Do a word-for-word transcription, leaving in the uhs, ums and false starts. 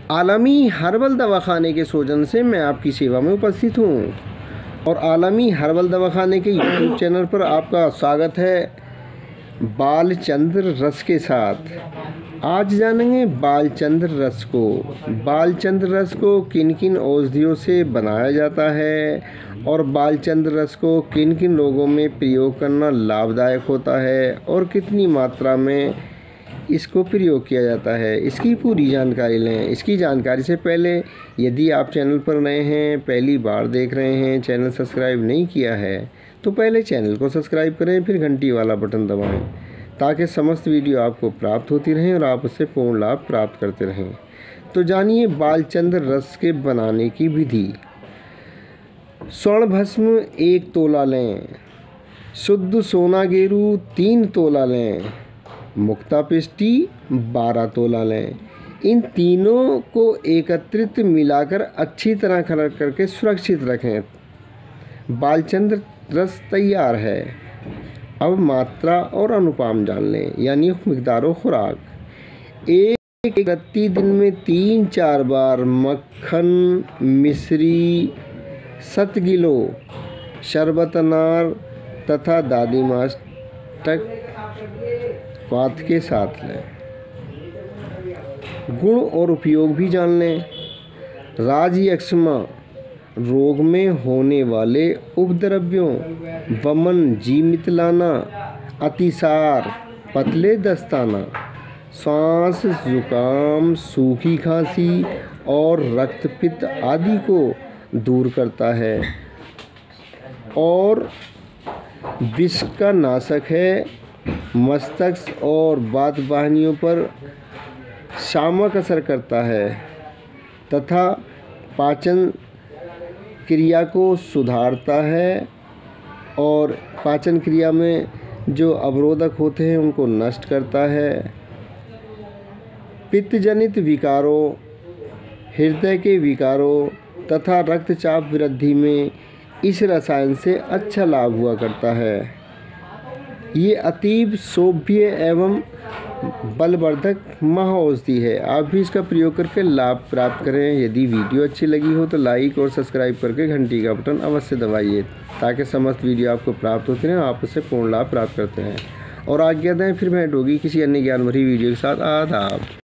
आलमी हर्बल दवाखाने के सौजन्य से मैं आपकी सेवा में उपस्थित हूँ और आलमी हर्बल दवाखाने के यूट्यूब चैनल पर आपका स्वागत है बालचंद्र रस के साथ। आज जानेंगे बालचंद्र रस को। बालचंद्र रस को किन किन औषधियों से बनाया जाता है और बालचंद्र रस को किन किन रोगों में प्रयोग करना लाभदायक होता है और कितनी मात्रा में इसको प्रयोग किया जाता है, इसकी पूरी जानकारी लें। इसकी जानकारी से पहले यदि आप चैनल पर नए हैं, पहली बार देख रहे हैं, चैनल सब्सक्राइब नहीं किया है तो पहले चैनल को सब्सक्राइब करें, फिर घंटी वाला बटन दबाएं ताकि समस्त वीडियो आपको प्राप्त होती रहें और आप उससे पूर्ण लाभ प्राप्त करते रहें। तो जानिए बालचंद्र रस के बनाने की विधि। स्वर्ण भस्म एक तोला लें, शुद्ध सोना गेरू तीन तोला लें, मुक्ता पिष्टी बारह तोला लें। इन तीनों को एकत्रित मिलाकर अच्छी तरह खरड़ करके सुरक्षित रखें। बालचंद्र रस तैयार है। अब मात्रा और अनुपात जान लें, यानी मिकदार खुराक। एक इकतीस दिन में तीन चार बार मक्खन मिश्री सत किलो शरबत अनार तथा दादी मास्टक पात के साथ लें। गुण और उपयोग भी जान लें। राजयक्ष्मा रोग में होने वाले उपद्रव्यों वमन जीमित लाना, अतिसार, पतले दस्ताना, सांस जुकाम, सूखी खांसी और रक्तपित्त आदि को दूर करता है और विष का नाशक है। मस्तिष्क और बात वाहिनियों पर शामक असर करता है तथा पाचन क्रिया को सुधारता है और पाचन क्रिया में जो अवरोधक होते हैं उनको नष्ट करता है। पित्त जनित विकारों, हृदय के विकारों तथा रक्तचाप वृद्धि में इस रसायन से अच्छा लाभ हुआ करता है। ये अतीब शोभ्य एवं बलवर्धक महाऔषधि है। आप भी इसका प्रयोग करके लाभ प्राप्त करें। यदि वीडियो अच्छी लगी हो तो लाइक और सब्सक्राइब करके घंटी का बटन अवश्य दबाइए ताकि समस्त वीडियो आपको प्राप्त होते रहें, आप उससे पूर्ण लाभ प्राप्त करते हैं। और आज्ञा दें, फिर भेंट होगी किसी अन्य ज्ञान भरी वीडियो के साथ। आदाब।